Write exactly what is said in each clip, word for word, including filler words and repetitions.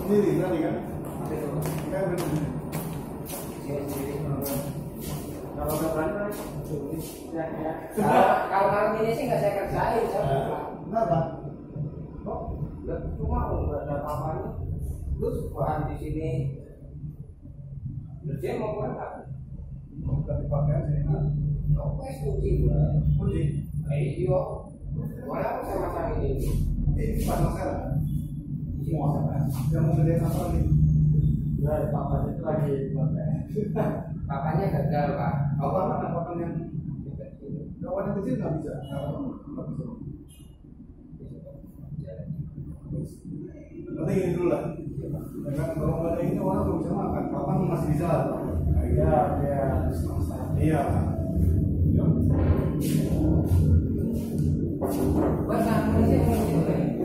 sendiri tadi kan? Kan benar. Kalau nggak berani, ya. Kalau malam ini sih nggak saya kerjain, saya Kenapa? kok cuma nggak ada apa-apanya. Terus bahan di sini, terus dia mau berapa? Nggak dipakai sih. Oke, kunci. Kunci. Iya. Mana aku sama sama ini? Ini pasang sekarang. Semua sekarang. Yang mau gedein apa lagi? Ya, papanya itu lagi dipakai. Papanya gagal, Pak. Apa mana papan yang kawan yang kecil nggak bisa? Nggak bisa. Nanti ini dulu lah. Karena kalau nggak ada ini orang nggak bisa makan. Papan masih bisa. Iya, iya. Iya. Buat kamu sih mungkin.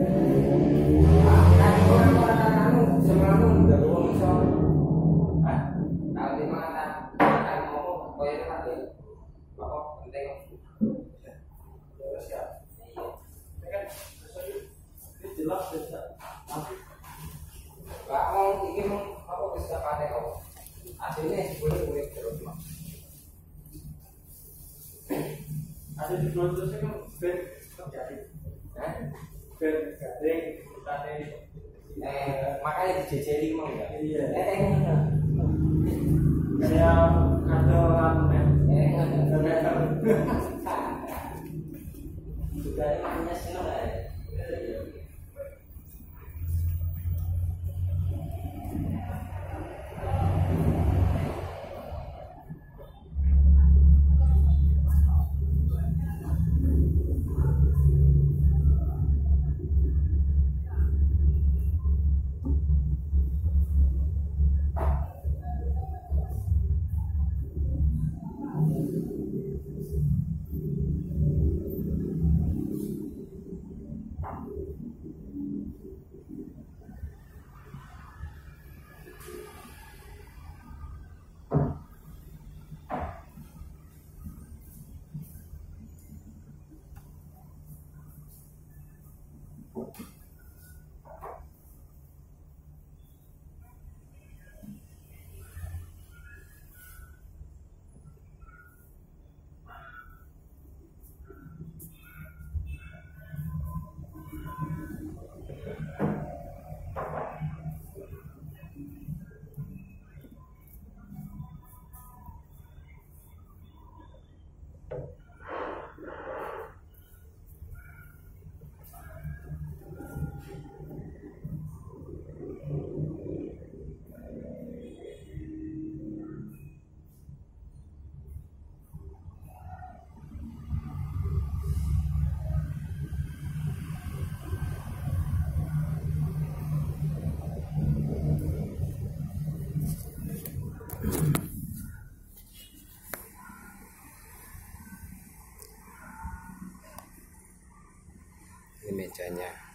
Tadi orang-orang kamu semalam udah bohong so. Ah, tadi mana? Kan ngomong koyo tadi. Kok penting. Ya siap. Iya. Kan ini jelas ya. Pak mau iki mau apa bisa pakai kok. Aslinya boleh boleh terus. Ada di proses kan bed terjadi. Hah? Bed garing, tadi. Eh, makanya dijejeli mau ya. Iya. Eh, enggak. Saya ada orang Eh, enggak. meter. Juga namanya senang ya. Ini mejanya.